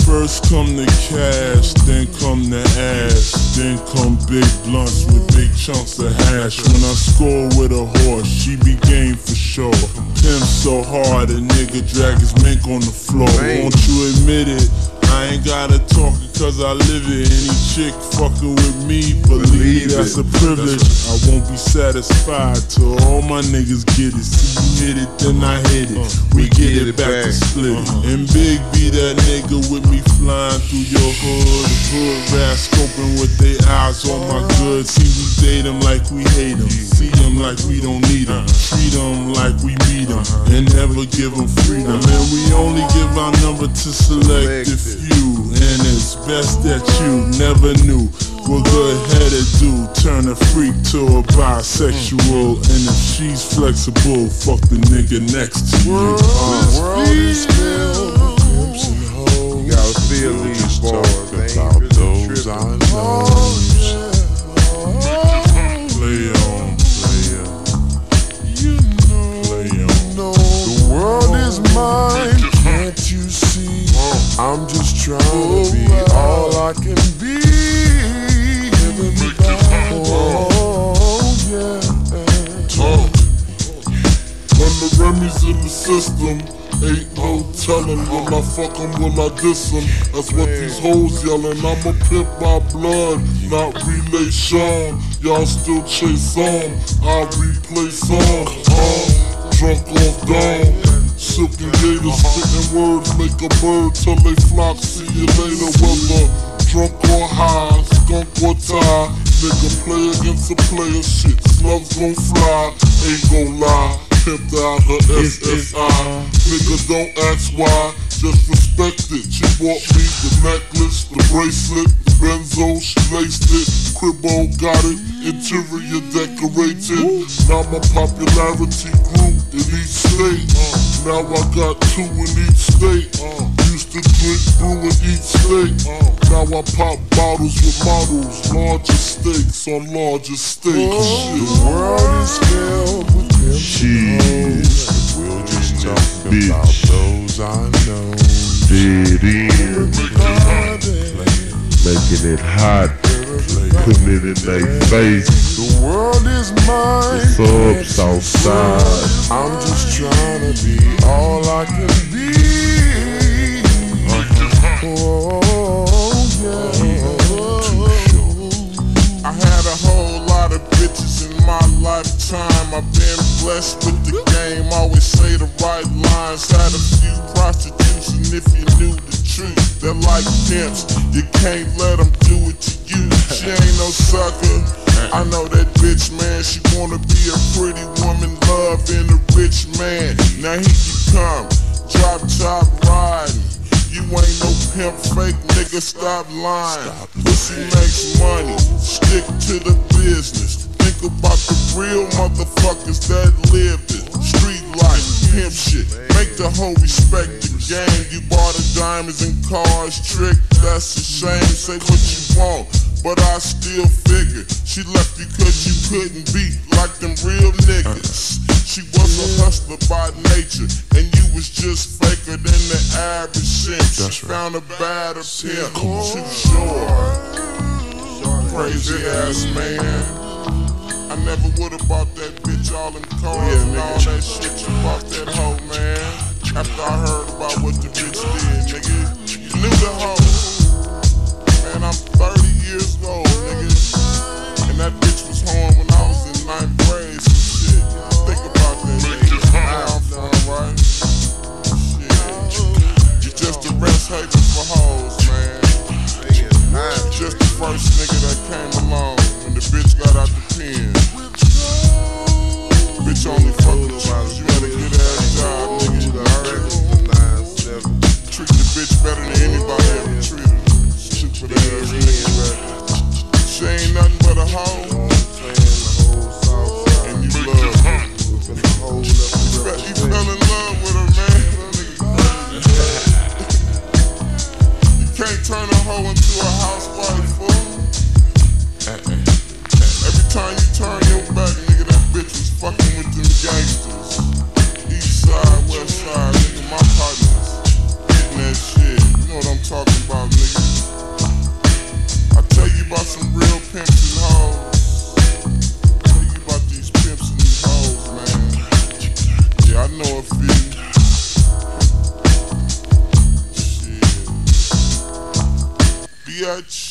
First come the cash, then come the ass, then come big blunts with big chunks of hash. When I score with a horse, she be game for sure. Pimp so hard, a nigga drag his mink on the floor. Won't you admit it? I ain't gotta talk it cause I live it. Any chick fucking with me, believe that's a privilege. I won't be satisfied till all my niggas get it. See you hit it, then I hit it. We get it back to split it. And Big B, that nigga with me flying through your hood. Hood rat scoping with they eyes on my goods. See we date them like we hate them. See them like we don't need them. Treat them like we meet them. And never give them freedom. And we only give our number to selected few. And it's best that you never knew what good-headed dude turn a freak to a bisexual. And if she's flexible, fuck the nigga next to you. World is filled with pimps and hoes. You gotta feel these boys, they ain't about really those I tripping. know. Play on, play on. You know, the world is mine, can't you see? I'm just trying to be all I can be. Oh, yeah. When the Remy's in the system, ain't no telling. Will I fuck 'em, will I diss 'em? That's what these hoes yelling. I'm a pimp by blood, not relation. Y'all still chase on, I replay songs. Drunk off dawn, silken gators, spitting words, make a bird till they flock. See you later, whether drunk or high, skunk or tie. Nigga play against a player, shit, slugs gon' fly, ain't gon' lie. Pimped out her SSI. Nigga don't ask why, just respect it. She bought me the necklace, the bracelet, the benzo, she laced it. Cribbo got it, interior decorated. Now my popularity grew in each state. Now I got 2 in each state. Used to drink brew in each state. Now I pop bottles with models, larger stakes on larger stakes. The world is filled with pimps and hoes. We'll just talk about those I know. Dead end, Making it hot, putting it in their face. the world is mine. Subs outside. I'm just trying to be all I can be. Oh, yeah. I had a whole lot of bitches in my lifetime. I've been blessed with the game, always say the right lines. Had a few prostitutes, and if you knew the truth, they're like pimps, you can't let them do it to you. She ain't no sucker, I know that bitch, man. She wanna be a pretty woman, loving a rich man. Now here you come, drop top riding. You ain't no pimp, fake nigga, stop lying. Pussy makes money, stick to the business. Think about the real motherfuckers that lived it. Street life, pimp shit, make the hoe respect the game. You bought her diamonds and cars, trick, that's a shame. Say what you want, but I still figure she left you cause you couldn't be like them real niggas. She was a hustler by nature, and you was just faker than the average simp. She found a better pimp, too short. Crazy ass man. I never would've bought that bitch all them cars and all that shit. You bought that hoe, man. After I heard about what the bitch did, nigga. You knew the hoe. Man, I'm 30 years old, nigga. And that bitch was home when I was in 9th grade, some shit. Think about that, nigga. Now from, right? Shit. You just a rest hater for hoes, man. Just the first nigga that came along when the bitch got out the pen. Bitch only fuck with you had a good ass job, nigga. Treat the bitch better than anybody ever treated her. Shit for that ass nigga. She ain't nothing but a hoe. And you love her. You fell in love with her, man. You can't turn a hoe into a housewife, fool. Every time you turn your back, nigga, that bitch was fucking with them gangsters. East side, west side, nigga, my partners getting that shit. You know what I'm talking about. pimps and hoes. Tell you about these pimps and these hoes, man. Yeah, I know a few. Shit. Bitch.